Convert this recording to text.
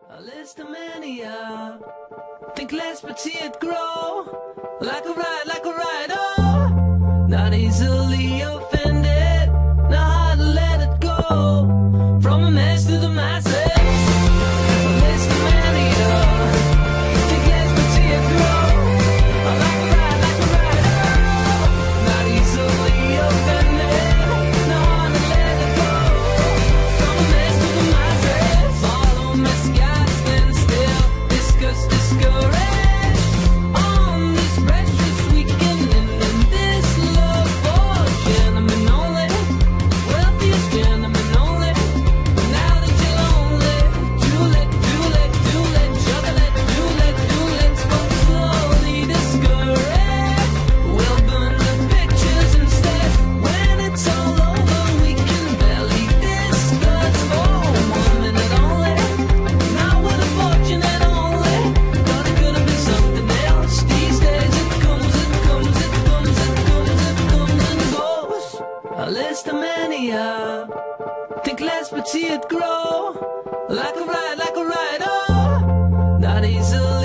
A list of mania, think less but see it grow. Like a ride, oh, not easily offended, not hard to let it go. From a mess to the masses, a list of mania, think less but see it grow. Like a ride, oh, not easily offended, not hard to let it go. From a mess to the masses, follow mescal, stand still, discuss, discourage. On this precious weekend and in this love for gentlemen only, wealthiest gentlemen only. Now that you're lonely, juggle it, spoke slowly, discourage. We'll burn the pictures instead. When it's all over, we can barely discuss for 1 minute only. Not with a fortune at only. Thought it could have been something else. These days it comes and goes. A list of mania, think less but see it grow. Like a ride, oh, not easily